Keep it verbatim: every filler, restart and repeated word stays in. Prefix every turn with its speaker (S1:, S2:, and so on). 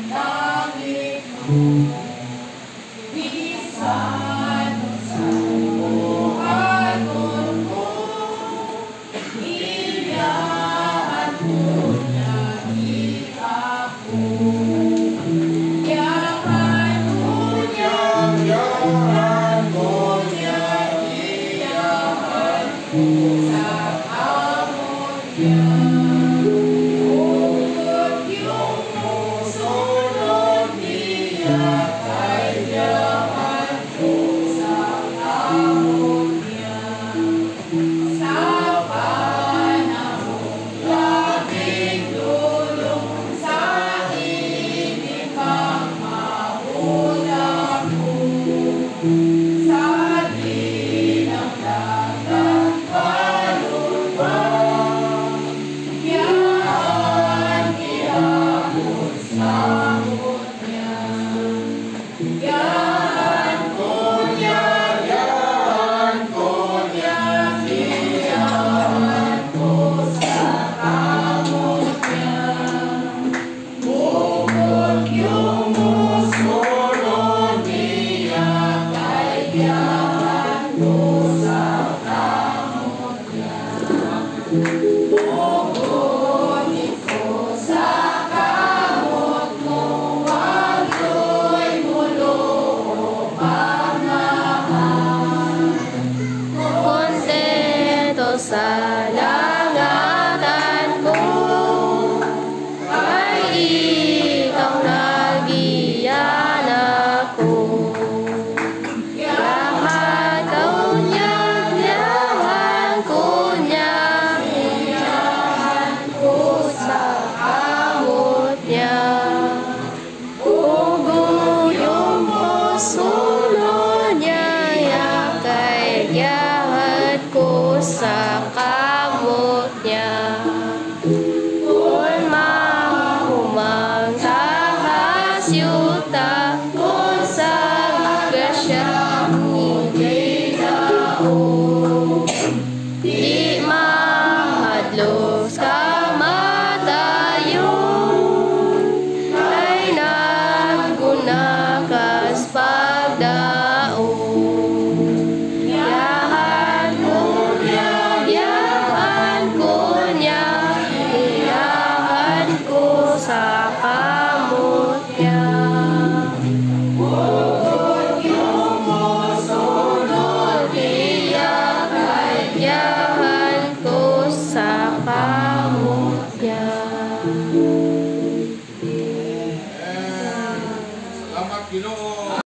S1: langit mo. Bisan sa buhaton ko, iyaan mo niya ako. Yaman mo niya, yaman mo niya, iyaan mo sa amon niya. Bukod yung musunod niya, kay yaman mo sa amon niya. Sa panahong labing dulong sa inipang maula ko, sa linang dagat palubang, yaan iabot sa amon niya. Yaan ko niya, yaan ko niya, iyaan ko sa amon niya. Bukod yung musunod niya, kay yaan ko sa amon niya. Bukod ito sa kamot mo, waloy mulo o pangahan.
S2: Kontento sa langatan ko, ay ikaw nagiyan ako. Yahan ko niya, yahan ko niya, iyahan ko sa amot niya. Ugo yung musunod niya, yakay yahat ko sa kamot niya. Kung mahumang tahas yuta, kung sa grasya hindi dao, di mahadlos kamatayon, ay nagguna kas pagdaon. Yahan ko niya, yahan ko niya, iyahan ko sa kamot niya.
S1: Bukod yung musunod niya,
S2: Kay yahan ko sa kamot niya.
S3: Salamat, Ginoo.